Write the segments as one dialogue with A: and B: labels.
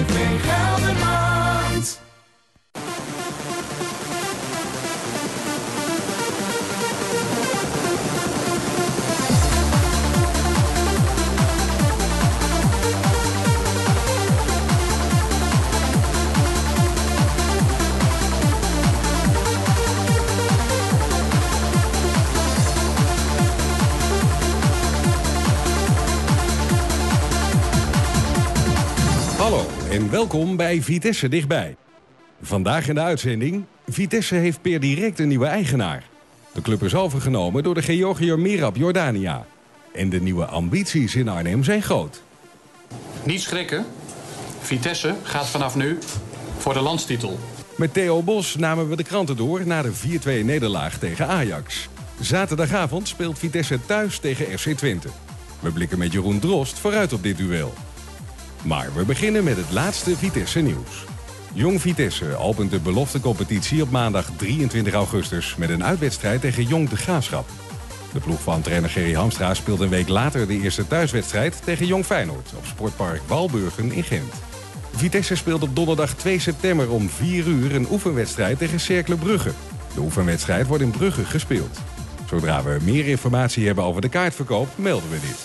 A: TV Gelderland.
B: Hallo en welkom bij Vitesse Dichtbij. Vandaag in de uitzending, Vitesse heeft per direct een nieuwe eigenaar. De club is overgenomen door de Georgiër Merab Jordania. En de nieuwe ambities in Arnhem zijn groot.
C: Niet schrikken, Vitesse gaat vanaf nu voor de landstitel.
B: Met Theo Bos namen we de kranten door na de 4-2 nederlaag tegen Ajax. Zaterdagavond speelt Vitesse thuis tegen FC Twente. We blikken met Jeroen Drost vooruit op dit duel. Maar we beginnen met het laatste Vitesse nieuws. Jong Vitesse opent de beloftecompetitie op maandag 23 augustus... met een uitwedstrijd tegen Jong de Graafschap. De ploeg van trainer Gerry Hamstra speelt een week later de eerste thuiswedstrijd... tegen Jong Feyenoord op sportpark Walburgen in Gent. Vitesse speelt op donderdag 2 september om 4 uur een oefenwedstrijd tegen Cercle Brugge. De oefenwedstrijd wordt in Brugge gespeeld. Zodra we meer informatie hebben over de kaartverkoop, melden we dit.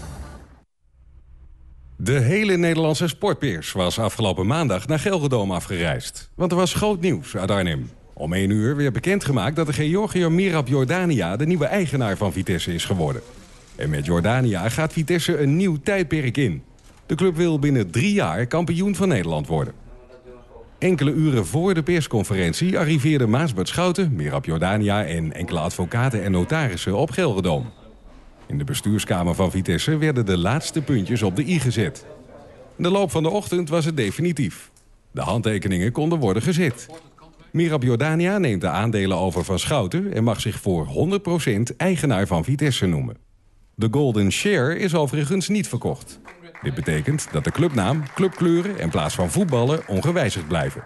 B: De hele Nederlandse sportpers was afgelopen maandag naar Gelredome afgereisd. Want er was groot nieuws uit Arnhem. Om 1 uur werd bekendgemaakt dat de Georgiër Merab Jordania de nieuwe eigenaar van Vitesse is geworden. En met Jordania gaat Vitesse een nieuw tijdperk in. De club wil binnen 3 jaar kampioen van Nederland worden. Enkele uren voor de persconferentie arriveerden Maasbert Schouten, Merab Jordania en enkele advocaten en notarissen op Gelredome. In de bestuurskamer van Vitesse werden de laatste puntjes op de i gezet. In de loop van de ochtend was het definitief. De handtekeningen konden worden gezet. Merab Jordania neemt de aandelen over van Schouten en mag zich voor 100% eigenaar van Vitesse noemen. De Golden Share is overigens niet verkocht. Dit betekent dat de clubnaam, clubkleuren en plaats van voetballen ongewijzigd blijven.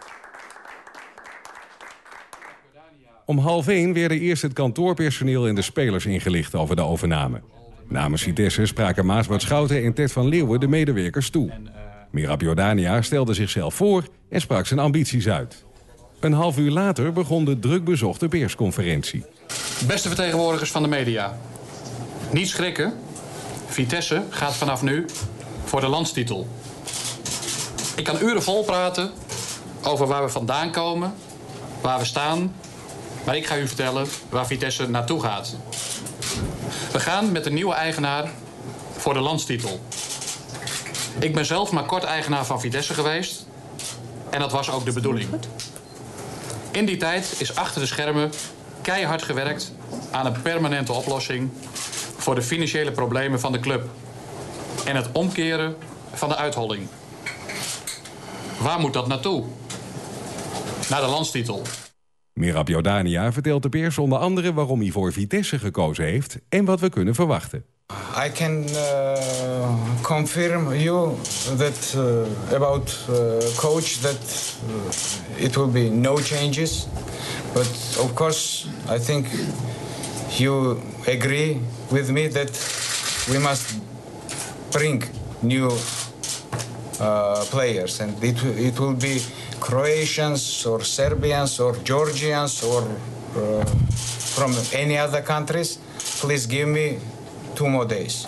B: Om 12:30 werden eerst het kantoorpersoneel en de spelers ingelicht over de overname. Namens Vitesse spraken Maasbert Schouten en Ted van Leeuwen de medewerkers toe. Merab Jordania stelde zichzelf voor en sprak zijn ambities uit. Een half uur later begon de drukbezochte persconferentie.
C: Beste vertegenwoordigers van de media, niet schrikken, Vitesse gaat vanaf nu voor de landstitel. Ik kan uren vol praten over waar we vandaan komen, waar we staan... maar ik ga u vertellen waar Vitesse naartoe gaat. We gaan met de nieuwe eigenaar voor de landstitel. Ik ben zelf maar kort eigenaar van Vitesse geweest. En dat was ook de bedoeling. In die tijd is achter de schermen keihard gewerkt aan een permanente oplossing voor de financiële problemen van de club. En het omkeren van de uitholling. Waar moet dat naartoe? Naar de landstitel.
B: Merab Jordania vertelt de pers onder andere waarom hij voor Vitesse gekozen heeft en wat we kunnen verwachten.
D: I can confirm you that about coach that it will be no changes, but of course I think you agree with me that we must bring new players, and it will be Croatians or Serbians or Georgians or from any other countries. Please give me 2 more days.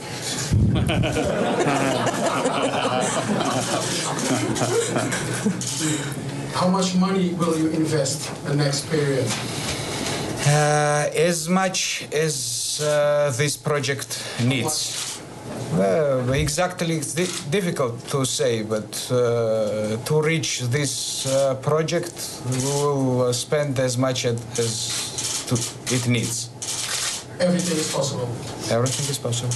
E: How much money will you invest the next period?
D: As much as this project needs. Exactly, it's difficult to say, but to reach this project, we will spend as much as it needs.
E: Everything is possible.
D: Everything is possible.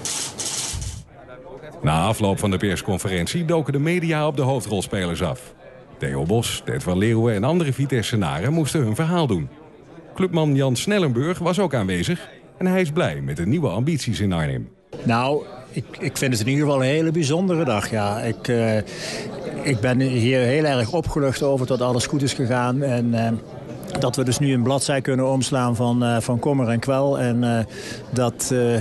B: Na afloop van de persconferentie doken de media op de hoofdrolspelers af. Theo Bos, Ted van Leeuwen en andere Vitessenaren moesten hun verhaal doen. Clubman Jan Snellenburg was ook aanwezig en hij is blij met de nieuwe ambities in Arnhem.
F: Nou, ik vind het in ieder geval een hele bijzondere dag. Ja. Ik ben hier heel erg opgelucht over dat alles goed is gegaan. En dat we dus nu een bladzij kunnen omslaan van kommer en kwel. En dat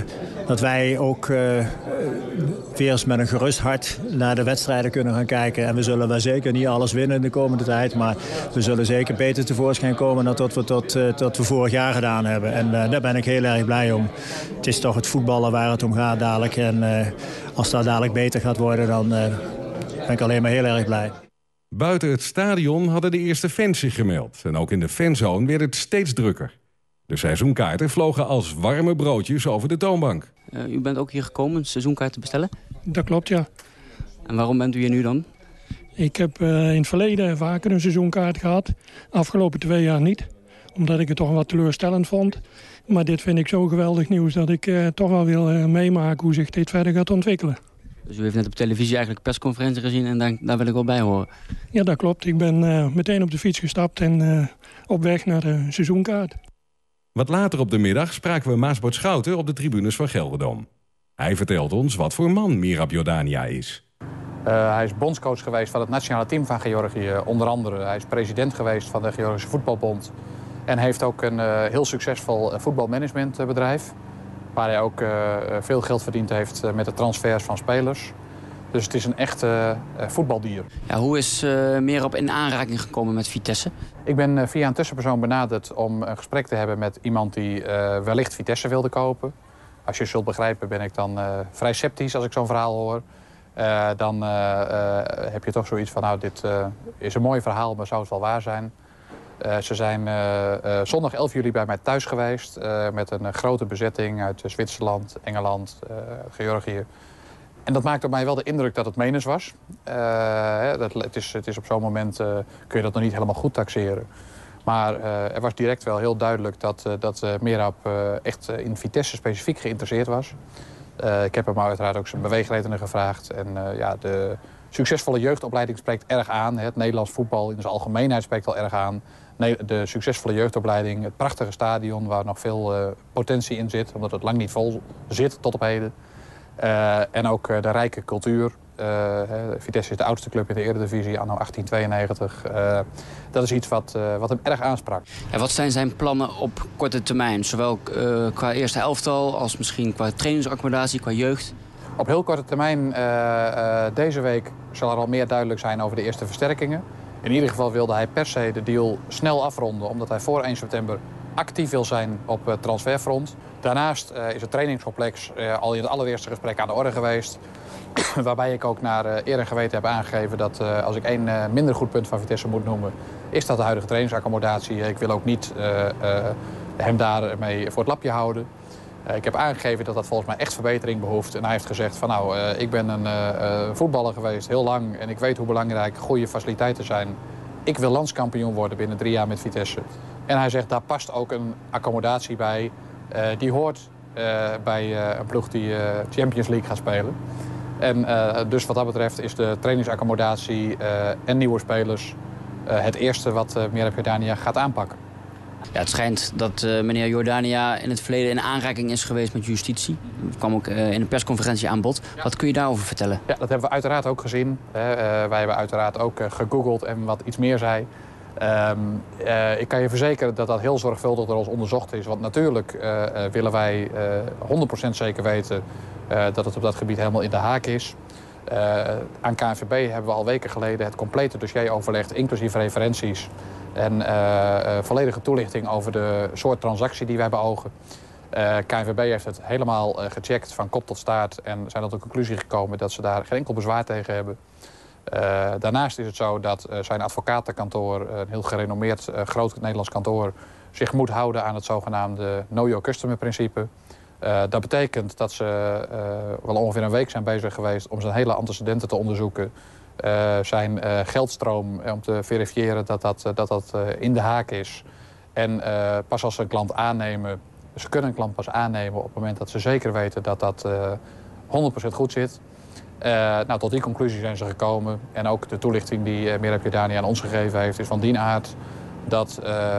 F: dat wij ook weer eens met een gerust hart naar de wedstrijden kunnen gaan kijken. En we zullen wel zeker niet alles winnen de komende tijd. Maar we zullen zeker beter tevoorschijn komen dan tot we vorig jaar gedaan hebben. En daar ben ik heel erg blij om. Het is toch het voetballen waar het om gaat dadelijk. En als dat dadelijk beter gaat worden, dan ben ik alleen maar heel erg blij.
B: Buiten het stadion hadden de eerste fans zich gemeld. En ook in de fanzone werd het steeds drukker. De seizoenkaarten vlogen als warme broodjes over de toonbank.
G: U bent ook hier gekomen seizoenkaarten te bestellen?
H: Dat klopt, ja.
G: En waarom bent u hier nu dan?
H: Ik heb in het verleden vaker een seizoenkaart gehad. Afgelopen 2 jaar niet. Omdat ik het toch wat teleurstellend vond. Maar dit vind ik zo geweldig nieuws dat ik toch wel wil meemaken hoe zich dit verder gaat ontwikkelen.
G: Dus u heeft net op televisie eigenlijk een persconferentie gezien en daar wil ik wel bij horen.
H: Ja, dat klopt. Ik ben meteen op de fiets gestapt en op weg naar de seizoenkaart.
B: Wat later op de middag spraken we Maasbord Schouten op de tribunes van Gelredome. Hij vertelt ons wat voor man Merab Jordania is.
C: Hij is bondscoach geweest van het nationale team van Georgië, onder andere. Hij is president geweest van de Georgische Voetbalbond. En heeft ook een heel succesvol voetbalmanagementbedrijf. Waar hij ook veel geld verdiend heeft met de transfers van spelers. Dus het is een echte voetbaldier.
G: Ja, hoe is Merab in aanraking gekomen met Vitesse?
C: Ik ben via een tussenpersoon benaderd om een gesprek te hebben met iemand die wellicht Vitesse wilde kopen. Als je zult begrijpen ben ik dan vrij sceptisch als ik zo'n verhaal hoor. Dan heb je toch zoiets van, nou, dit is een mooi verhaal, maar zou het wel waar zijn? Ze zijn zondag 11 juli bij mij thuis geweest met een grote bezetting uit Zwitserland, Engeland, Georgië. En dat maakt op mij wel de indruk dat het menens was. Het is op zo'n moment kun je dat nog niet helemaal goed taxeren. Maar er was direct wel heel duidelijk dat Merab echt in Vitesse specifiek geïnteresseerd was. Ik heb hem uiteraard ook zijn beweegredenen gevraagd. En de succesvolle jeugdopleiding spreekt erg aan. Het Nederlands voetbal in zijn algemeenheid spreekt al erg aan. De succesvolle jeugdopleiding, het prachtige stadion waar nog veel potentie in zit. Omdat het lang niet vol zit tot op heden. En ook de rijke cultuur. Vitesse is de oudste club in de Eredivisie, anno 1892. Dat is iets wat hem erg aansprak.
G: En wat zijn zijn plannen op korte termijn? Zowel qua eerste elftal als misschien qua trainingsaccommodatie, qua jeugd?
C: Op heel korte termijn, deze week, zal er al meer duidelijk zijn over de eerste versterkingen. In ieder geval wilde hij per se de deal snel afronden, omdat hij voor 1 september actief wil zijn op het transferfront. Daarnaast is het trainingscomplex al in het allereerste gesprek aan de orde geweest. Waarbij ik ook naar eer en geweten heb aangegeven dat als ik één minder goed punt van Vitesse moet noemen, is dat de huidige trainingsaccommodatie. Ik wil ook niet hem daarmee voor het lapje houden. Ik heb aangegeven dat dat volgens mij echt verbetering behoeft. En hij heeft gezegd van nou, ik ben een voetballer geweest heel lang en ik weet hoe belangrijk goede faciliteiten zijn. Ik wil landskampioen worden binnen 3 jaar met Vitesse. En hij zegt, daar past ook een accommodatie bij. Die hoort bij een ploeg die Champions League gaat spelen. En dus wat dat betreft is de trainingsaccommodatie en nieuwe spelers het eerste wat Merab Jordania gaat aanpakken.
G: Ja, het schijnt dat meneer Jordania in het verleden in aanraking is geweest met justitie. Dat kwam ook in een persconferentie aan bod. Ja. Wat kun je daarover vertellen? Ja, dat hebben we uiteraard ook gezien. Wij hebben uiteraard ook gegoogeld en wat iets meer zei. Ik kan je verzekeren dat dat heel zorgvuldig door ons onderzocht is. Want natuurlijk willen wij 100% zeker weten dat het op dat gebied helemaal in de haak is. Aan KNVB hebben we al weken geleden het complete dossier overlegd, inclusief referenties. En volledige toelichting over de soort transactie die wij beogen. KNVB heeft het helemaal gecheckt van kop tot staart en zijn tot de conclusie gekomen dat ze daar geen enkel bezwaar tegen hebben. Daarnaast is het zo dat zijn advocatenkantoor, een heel gerenommeerd groot Nederlands kantoor, zich moet houden aan het zogenaamde Know Your Customer principe. Dat betekent dat ze wel ongeveer een week zijn bezig geweest om zijn hele antecedenten te onderzoeken. Zijn geldstroom om te verifiëren dat dat in de haak is. En pas als ze een klant aannemen, ze kunnen een klant pas aannemen op het moment dat ze zeker weten dat dat 100% goed zit. Tot die conclusie zijn ze gekomen. En ook de toelichting die Merab Jordania aan ons gegeven heeft is van die aard dat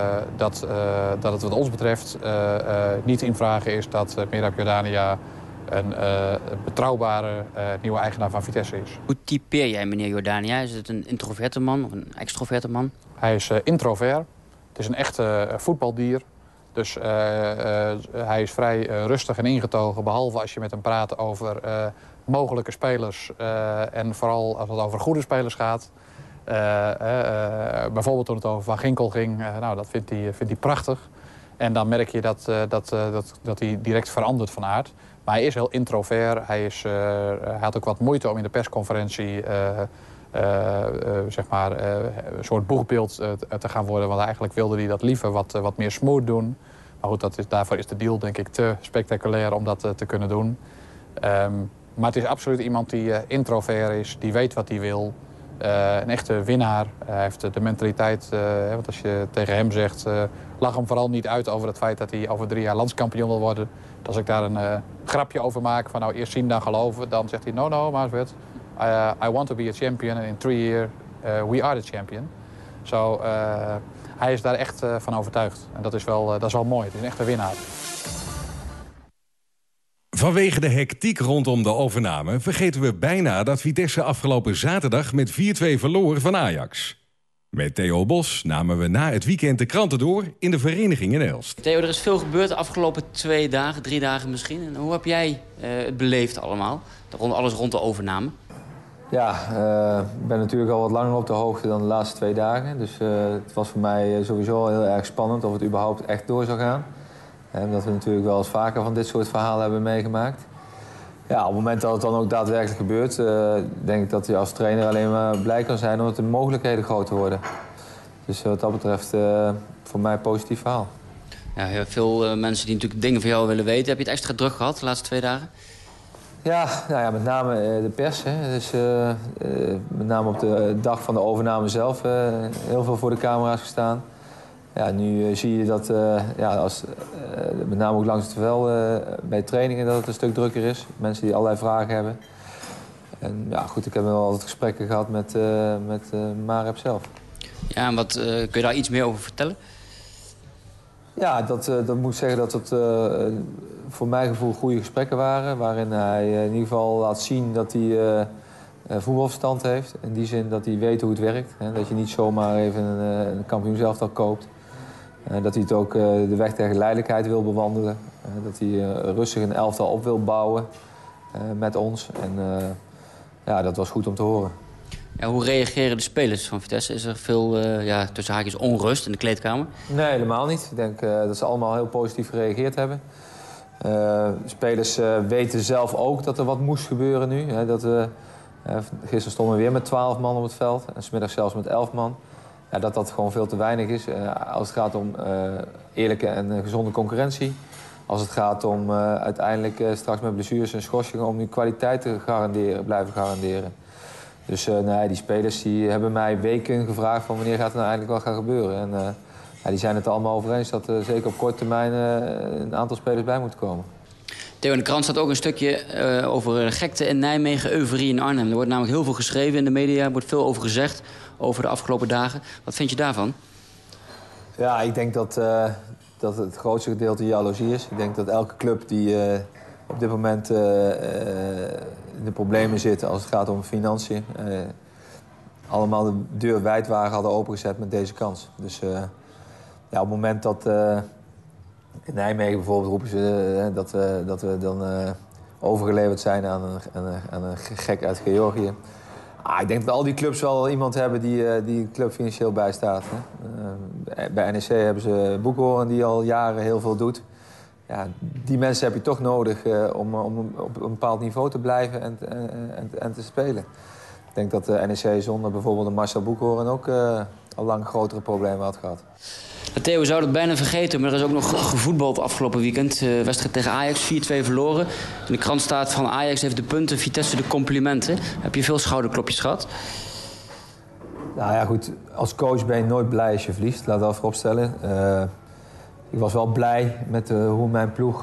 G: het wat ons betreft niet in vraag is dat Merab Jordania een betrouwbare nieuwe eigenaar van Vitesse is. Hoe typeer jij meneer Jordania? Is het een introverte man of een extroverte man?
C: Hij is introvert. Het is een echte voetbaldier. Dus hij is vrij rustig en ingetogen, behalve als je met hem praat over mogelijke spelers. En vooral als het over goede spelers gaat. Bijvoorbeeld toen het over Van Ginkel ging, nou, dat vindt hij prachtig. En dan merk je dat hij direct verandert van aard. Maar hij is heel introvert. Hij had ook wat moeite om in de persconferentie zeg maar, een soort boegbeeld te gaan worden. Want eigenlijk wilde hij dat liever wat meer smooth doen. Maar goed, daarvoor is de deal denk ik te spectaculair om dat te kunnen doen. Maar het is absoluut iemand die introvert is, die weet wat hij wil. Een echte winnaar. Hij heeft de mentaliteit, want als je tegen hem zegt, lach hem vooral niet uit over het feit dat hij over 3 jaar landskampioen wil worden. Als ik daar een grapje over maak van nou eerst zien dan geloven, dan zegt hij no, Maasbert, I want to be a champion and in 3 years we are the champion. Zo, hij is daar echt van overtuigd. En dat is wel mooi. Het is een echte winnaar.
B: Vanwege de hectiek rondom de overname vergeten we bijna dat Vitesse afgelopen zaterdag met 4-2 verloor van Ajax. Met Theo Bos namen we na het weekend de kranten door in de vereniging in Elst.
G: Theo, er is veel gebeurd de afgelopen 2 dagen, 3 dagen misschien. En hoe heb jij het beleefd allemaal? Alles rond de overname?
I: Ja, ik ben natuurlijk al wat langer op de hoogte dan de laatste 2 dagen. Dus het was voor mij sowieso heel erg spannend of het überhaupt echt door zou gaan. Omdat we natuurlijk wel eens vaker van dit soort verhalen hebben meegemaakt. Ja, op het moment dat het dan ook daadwerkelijk gebeurt, denk ik dat je als trainer alleen maar blij kan zijn omdat de mogelijkheden groter worden. Dus wat dat betreft voor mij een positief verhaal.
G: Ja, veel mensen die natuurlijk dingen van jou willen weten. Heb je het extra druk gehad de laatste 2 dagen?
I: Ja, nou ja, met name de pers. Hè. Dus, met name op de dag van de overname zelf heel veel voor de camera's gestaan. Ja, nu zie je dat, met name ook langs het veld bij trainingen, dat het een stuk drukker is. Mensen die allerlei vragen hebben. En ja, goed, ik heb wel altijd gesprekken gehad met Mareb zelf.
G: Ja, en kun je daar iets meer over vertellen?
I: Ja, dat moet zeggen dat het voor mijn gevoel goede gesprekken waren. Waarin hij in ieder geval laat zien dat hij voetbalverstand heeft. In die zin dat hij weet hoe het werkt. Hè. Dat je niet zomaar even een kampioenselftal koopt. Dat hij het ook de weg tegen geleidelijkheid wil bewandelen. Dat hij rustig een elftal op wil bouwen met ons. En ja, dat was goed om te horen.
G: Ja, hoe reageren de spelers van Vitesse? Is er veel tussen haakjes onrust in de kleedkamer?
I: Nee, helemaal niet. Ik denk dat ze allemaal heel positief gereageerd hebben. Spelers weten zelf ook dat er wat moest gebeuren nu. Hè, gisteren stonden we weer met 12 man op het veld. En 's middags zelfs met 11 man. Ja, dat gewoon veel te weinig is. Als het gaat om eerlijke en gezonde concurrentie. Als het gaat om uiteindelijk straks met blessures en schorsingen om die kwaliteit te blijven garanderen. Dus nee, die spelers die hebben mij weken gevraagd van wanneer gaat het nou eindelijk wel gaan gebeuren. En die zijn het allemaal over eens dat er zeker op korte termijn een aantal spelers bij moeten komen.
G: Theo, in de krant staat ook een stukje over gekte in Nijmegen, euforie in Arnhem. Er wordt namelijk heel veel geschreven in de media, er wordt veel over gezegd over de afgelopen dagen. Wat vind je daarvan?
I: Ja, ik denk dat het grootste gedeelte jaloezie is. Ik denk dat elke club die op dit moment in de problemen zit als het gaat om financiën, allemaal de deur wijdwagen hadden opengezet met deze kans. Dus ja, op het moment dat in Nijmegen bijvoorbeeld roepen ze dat we dan overgeleverd zijn aan een gek uit Georgië. Ik denk dat al die clubs wel iemand hebben die de club financieel bijstaat. Hè. Bij NEC hebben ze Boekhoorn die al jaren heel veel doet. Ja, die mensen heb je toch nodig om op een bepaald niveau te blijven en te spelen. Ik denk dat NEC zonder bijvoorbeeld een Marcel Boekhoorn ook al lang grotere problemen had gehad.
G: Theo, we zouden het bijna vergeten, maar er is ook nog gevoetbald afgelopen weekend. Wedstrijd tegen Ajax, 4-2 verloren. In de krant staat van Ajax heeft de punten, Vitesse de complimenten. Heb je veel schouderklopjes gehad?
I: Nou ja, goed. Als coach ben je nooit blij als je verliest. Laat dat vooropstellen. Ik was wel blij met hoe mijn ploeg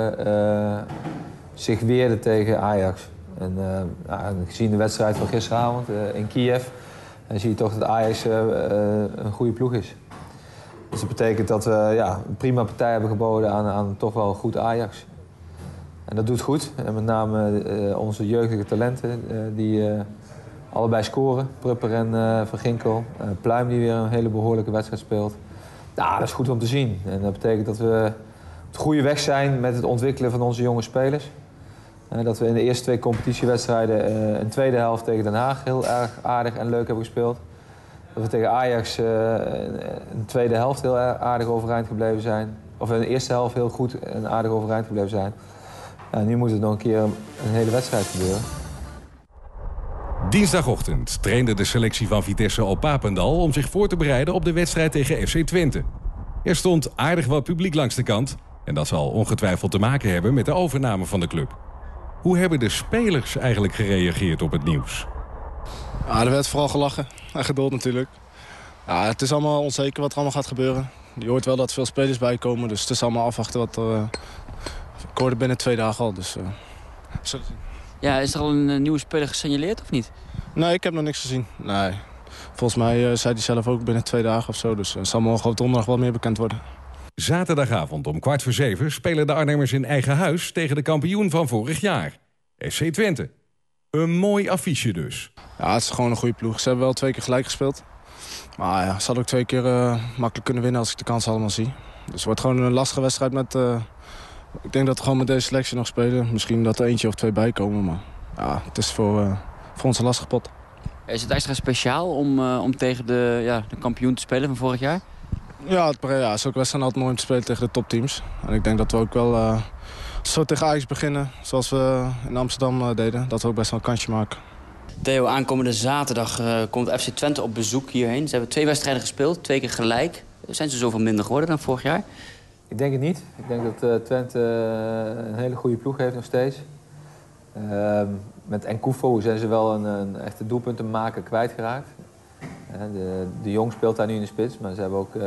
I: zich weerde tegen Ajax. En gezien de wedstrijd van gisteravond in Kiev, zie je toch dat Ajax een goede ploeg is. Dus dat betekent dat we een prima partij hebben geboden aan toch wel goed Ajax. En dat doet goed. En met name onze jeugdige talenten die allebei scoren. Prupper en Van Ginkel. Pluim die weer een hele behoorlijke wedstrijd speelt. Ja, dat is goed om te zien. En dat betekent dat we op de goede weg zijn met het ontwikkelen van onze jonge spelers. Dat we in de eerste 2 competitiewedstrijden een tweede helft tegen Den Haag heel erg aardig en leuk hebben gespeeld. Dat we tegen Ajax een tweede helft heel aardig overeind gebleven zijn. Of in de eerste helft heel goed en aardig overeind gebleven zijn. Nu moet het nog een keer een hele wedstrijd gebeuren.
B: Dinsdagochtend trainde de selectie van Vitesse op Papendal om zich voor te bereiden op de wedstrijd tegen FC Twente. Er stond aardig wat publiek langs de kant en dat zal ongetwijfeld te maken hebben met de overname van de club. Hoe hebben de spelers eigenlijk gereageerd op het nieuws?
J: Ja, er werd vooral gelachen en geduld natuurlijk. Ja, het is allemaal onzeker wat er allemaal gaat gebeuren. Je hoort wel dat er veel spelers bij komen, dus het is allemaal afwachten wat er... Ik hoorde binnen 2 dagen al, dus...
G: Ja, is er al een nieuwe speler gesignaleerd of niet?
J: Nee, ik heb nog niks gezien. Nee. Volgens mij zei hij zelf ook binnen 2 dagen of zo, dus het zal morgen op donderdag wel meer bekend worden.
B: Zaterdagavond om 6:15 spelen de Arnhemmers in eigen huis tegen de kampioen van vorig jaar, FC Twente. Een mooi affiche dus.
J: Ja, het is gewoon een goede ploeg. Ze hebben wel 2 keer gelijk gespeeld. Maar ja, ze hadden ook 2 keer makkelijk kunnen winnen als ik de kans allemaal zie. Dus het wordt gewoon een lastige wedstrijd met... Ik denk dat we gewoon met deze selectie nog spelen. Misschien dat er 1 of 2 bij komen, maar ja, het is voor ons een lastige pot.
G: Is het extra speciaal om tegen de kampioen te spelen van vorig jaar?
J: Ja, zulke wedstrijden altijd mooi om te spelen tegen de topteams. En ik denk dat we ook wel zo tegen Ajax beginnen, zoals we in Amsterdam deden, dat we ook best wel een kansje maken.
G: Theo, aankomende zaterdag komt FC Twente op bezoek hierheen. Ze hebben 2 wedstrijden gespeeld, 2 keer gelijk. Zijn ze zoveel minder geworden dan vorig jaar?
I: Ik denk het niet. Ik denk dat Twente een hele goede ploeg heeft nog steeds. Met Nkufo zijn ze wel een echte doelpuntenmaker kwijtgeraakt. De Jong speelt daar nu in de spits, maar ze hebben ook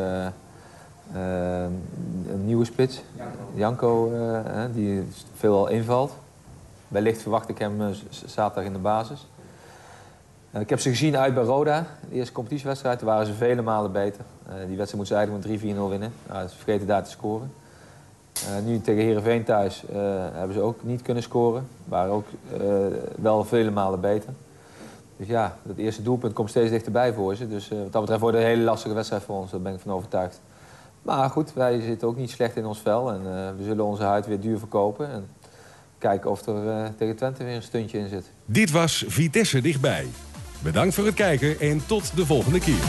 I: een nieuwe spits. Janko, die veelal invalt. Wellicht verwacht ik hem zaterdag in de basis. Ik heb ze gezien uit bij Roda. De eerste competitiewedstrijd, daar waren ze vele malen beter. Die wedstrijd moeten ze eigenlijk met 3-4-0 winnen. Ze vergeten daar te scoren. Nu tegen Heerenveen thuis hebben ze ook niet kunnen scoren. Waren ook wel vele malen beter. Dus ja, dat eerste doelpunt komt steeds dichterbij voor ze. Dus wat dat betreft wordt het een hele lastige wedstrijd voor ons. Daar ben ik van overtuigd. Maar goed, wij zitten ook niet slecht in ons vel. En we zullen onze huid weer duur verkopen. En kijken of er tegen Twente weer een stuntje in zit.
B: Dit was Vitesse Dichtbij. Bedankt voor het kijken en tot de volgende keer.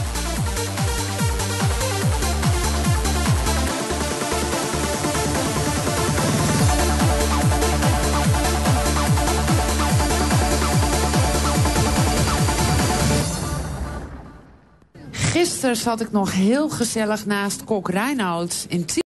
K: Gisteren zat ik nog heel gezellig naast Kok Reinoud in